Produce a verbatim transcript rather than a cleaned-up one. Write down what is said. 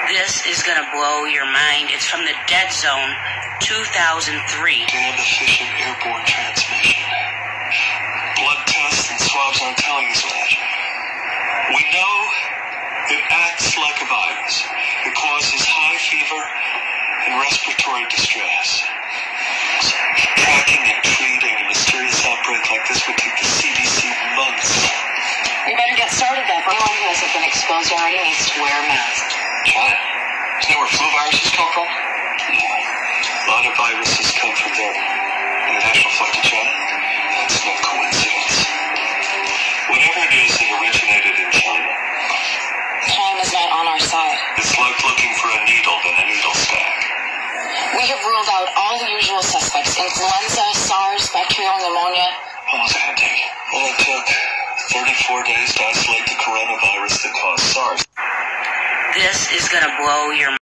This is going to blow your mind. It's from the Dead Zone, two thousand three. Damn efficient airborne transmission. Blood tests and swabs aren't telling us that. We know it acts like a virus. It causes high fever and respiratory distress. Tracking and treating a mysterious outbreak like this would take the C D C months. We better get started then. Anyone who hasn't been exposed already needs to wear a mask. China? Isn't that where flu viruses come from? Yeah. A lot of viruses come from there. International flight to China? That's no coincidence. Whatever it is, it originated in China. Time is not on our side. It's like looking for a needle in a needle stack. We have ruled out all the usual suspects. Influenza, SARS, bacterial pneumonia. How long was it going to take? Well, it took thirty-four days to isolate the coronavirus that caused SARS. This is going to blow your mind.